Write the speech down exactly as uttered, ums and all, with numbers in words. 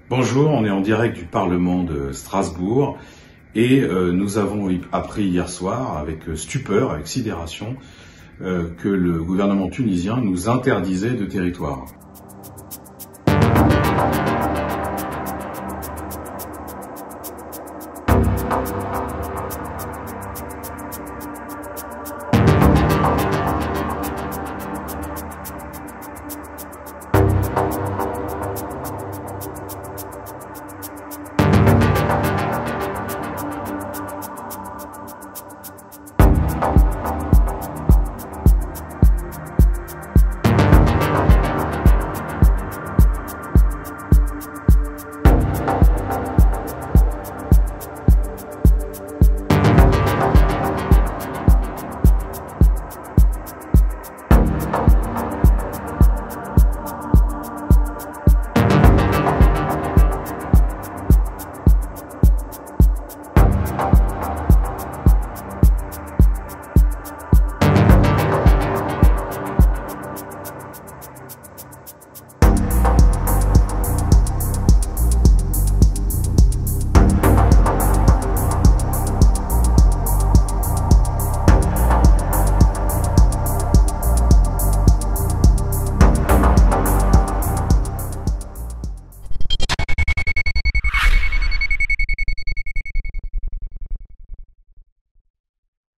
Bonjour, on est en direct du Parlement de Strasbourg et euh, nous avons appris hier soir avec stupeur, avec sidération, euh, que le gouvernement tunisien nous interdisait de territoire.